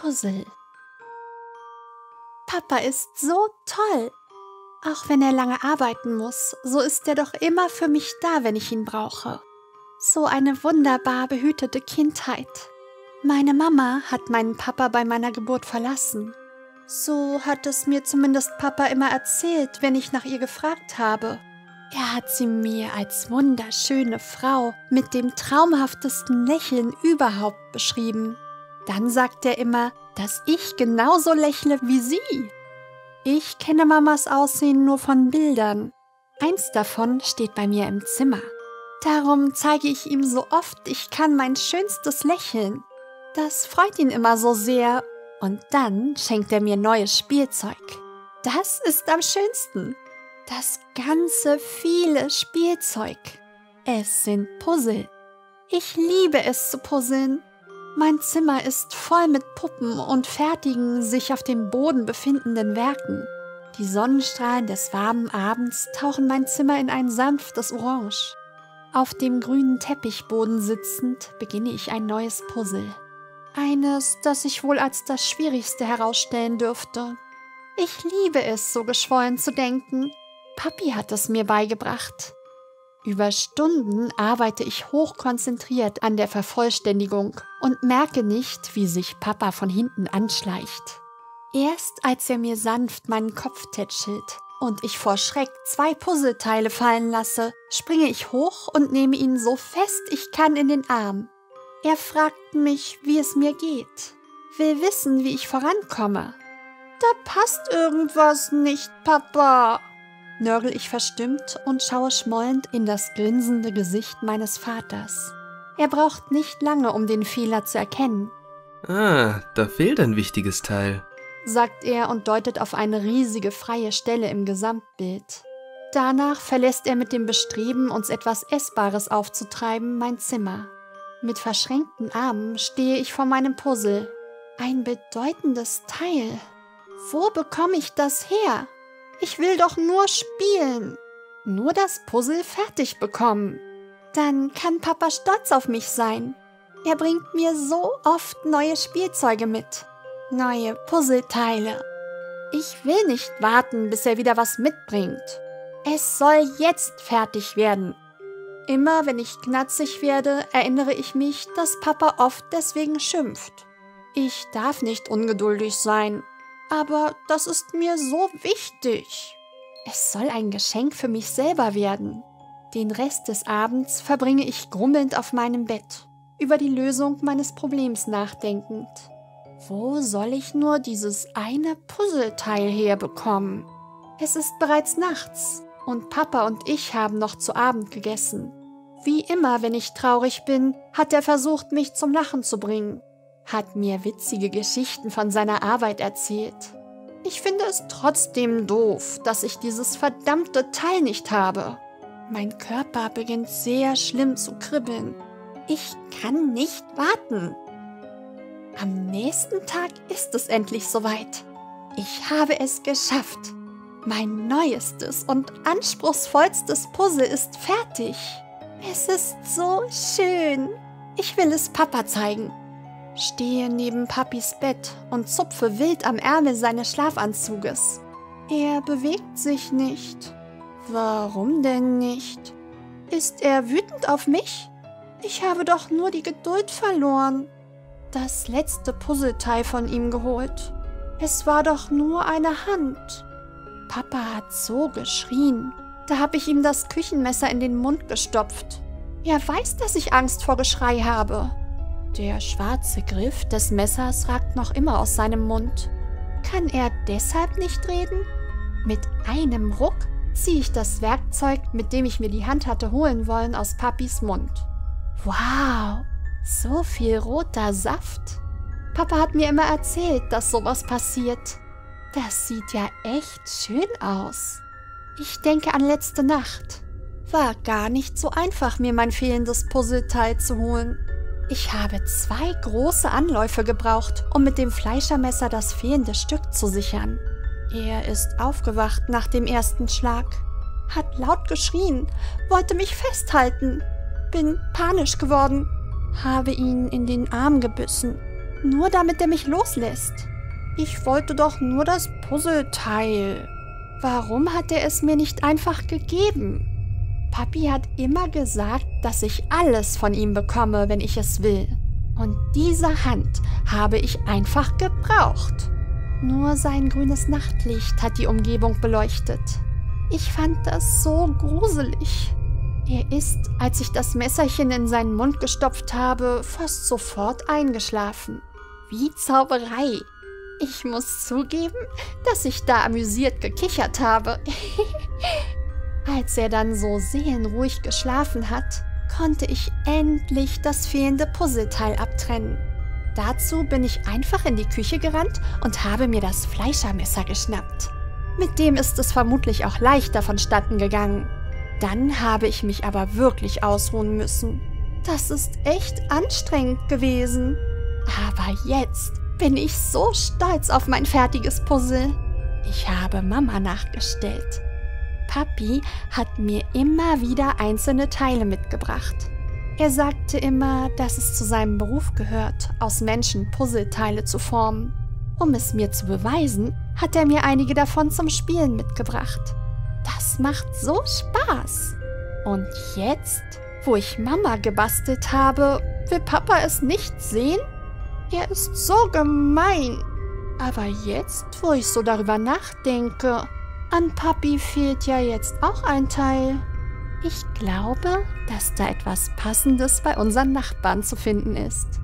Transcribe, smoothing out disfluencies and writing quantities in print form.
Puzzle. Papa ist so toll. Auch wenn er lange arbeiten muss, so ist er doch immer für mich da, wenn ich ihn brauche. So eine wunderbar behütete Kindheit. Meine Mama hat meinen Papa bei meiner Geburt verlassen. So hat es mir zumindest Papa immer erzählt, wenn ich nach ihr gefragt habe. Er hat sie mir als wunderschöne Frau mit dem traumhaftesten Lächeln überhaupt beschrieben. Dann sagt er immer, dass ich genauso lächle wie sie. Ich kenne Mamas Aussehen nur von Bildern. Eins davon steht bei mir im Zimmer. Darum zeige ich ihm so oft ich kann mein schönstes Lächeln. Das freut ihn immer so sehr. Und dann schenkt er mir neues Spielzeug. Das ist am schönsten. Das ganze viele Spielzeug. Es sind Puzzle. Ich liebe es zu puzzeln. Mein Zimmer ist voll mit Puppen und fertigen, sich auf dem Boden befindenden Werken. Die Sonnenstrahlen des warmen Abends tauchen mein Zimmer in ein sanftes Orange. Auf dem grünen Teppichboden sitzend beginne ich ein neues Puzzle. Eines, das sich wohl als das Schwierigste herausstellen dürfte. Ich liebe es, so geschwollen zu denken. Papi hat es mir beigebracht. Über Stunden arbeite ich hochkonzentriert an der Vervollständigung und merke nicht, wie sich Papa von hinten anschleicht. Erst als er mir sanft meinen Kopf tätschelt und ich vor Schreck 2 Puzzleteile fallen lasse, springe ich hoch und nehme ihn so fest ich kann in den Arm. Er fragt mich, wie es mir geht, will wissen, wie ich vorankomme. Da passt irgendwas nicht, Papa, nörgel ich verstimmt und schaue schmollend in das grinsende Gesicht meines Vaters. Er braucht nicht lange, um den Fehler zu erkennen. Ah, da fehlt ein wichtiges Teil, sagt er und deutet auf eine riesige freie Stelle im Gesamtbild. Danach verlässt er mit dem Bestreben, uns etwas Essbares aufzutreiben, mein Zimmer. Mit verschränkten Armen stehe ich vor meinem Puzzle. Ein bedeutendes Teil. Wo bekomme ich das her? Ich will doch nur spielen. Nur das Puzzle fertig bekommen. Dann kann Papa stolz auf mich sein. Er bringt mir so oft neue Spielzeuge mit. Neue Puzzleteile. Ich will nicht warten, bis er wieder was mitbringt. Es soll jetzt fertig werden. Immer wenn ich knatzig werde, erinnere ich mich, dass Papa oft deswegen schimpft. Ich darf nicht ungeduldig sein, aber das ist mir so wichtig. Es soll ein Geschenk für mich selber werden. Den Rest des Abends verbringe ich grummelnd auf meinem Bett, über die Lösung meines Problems nachdenkend. Wo soll ich nur dieses eine Puzzleteil herbekommen? Es ist bereits nachts. Und Papa und ich haben noch zu Abend gegessen. Wie immer, wenn ich traurig bin, hat er versucht, mich zum Lachen zu bringen. Hat mir witzige Geschichten von seiner Arbeit erzählt. Ich finde es trotzdem doof, dass ich dieses verdammte Teil nicht habe. Mein Körper beginnt sehr schlimm zu kribbeln. Ich kann nicht warten. Am nächsten Tag ist es endlich soweit. Ich habe es geschafft. Mein neuestes und anspruchsvollstes Puzzle ist fertig. Es ist so schön. Ich will es Papa zeigen. Stehe neben Papis Bett und zupfe wild am Ärmel seines Schlafanzuges. Er bewegt sich nicht. Warum denn nicht? Ist er wütend auf mich? Ich habe doch nur die Geduld verloren. Das letzte Puzzleteil von ihm geholt. Es war doch nur eine Hand. Papa hat so geschrien. Da habe ich ihm das Küchenmesser in den Mund gestopft. Er weiß, dass ich Angst vor Geschrei habe. Der schwarze Griff des Messers ragt noch immer aus seinem Mund. Kann er deshalb nicht reden? Mit einem Ruck ziehe ich das Werkzeug, mit dem ich mir die Hand hatte holen wollen, aus Papis Mund. Wow, so viel roter Saft. Papa hat mir immer erzählt, dass sowas passiert. Das sieht ja echt schön aus. Ich denke an letzte Nacht. War gar nicht so einfach, mir mein fehlendes Puzzleteil zu holen. Ich habe 2 große Anläufe gebraucht, um mit dem Fleischermesser das fehlende Stück zu sichern. Er ist aufgewacht nach dem ersten Schlag, hat laut geschrien, wollte mich festhalten. Bin panisch geworden, habe ihn in den Arm gebissen. nur damit er mich loslässt. Ich wollte doch nur das Puzzleteil. Warum hat er es mir nicht einfach gegeben? Papi hat immer gesagt, dass ich alles von ihm bekomme, wenn ich es will. Und diese Hand habe ich einfach gebraucht. Nur sein grünes Nachtlicht hat die Umgebung beleuchtet. Ich fand das so gruselig. Er ist, als ich das Messerchen in seinen Mund gestopft habe, fast sofort eingeschlafen. Wie Zauberei. Ich muss zugeben, dass ich da amüsiert gekichert habe. Als er dann so seelenruhig geschlafen hat, konnte ich endlich das fehlende Puzzleteil abtrennen. Dazu bin ich einfach in die Küche gerannt und habe mir das Fleischermesser geschnappt. Mit dem ist es vermutlich auch leichter vonstatten gegangen. Dann habe ich mich aber wirklich ausruhen müssen. Das ist echt anstrengend gewesen. Aber jetzt bin ich so stolz auf mein fertiges Puzzle. Ich habe Mama nachgestellt. Papi hat mir immer wieder einzelne Teile mitgebracht. Er sagte immer, dass es zu seinem Beruf gehört, aus Menschen Puzzleteile zu formen. Um es mir zu beweisen, hat er mir einige davon zum Spielen mitgebracht. Das macht so Spaß. Und jetzt, wo ich Mama gebastelt habe, will Papa es nicht sehen? Er ist so gemein. Aber jetzt, wo ich so darüber nachdenke, an Papi fehlt ja jetzt auch ein Teil. Ich glaube, dass da etwas Passendes bei unseren Nachbarn zu finden ist.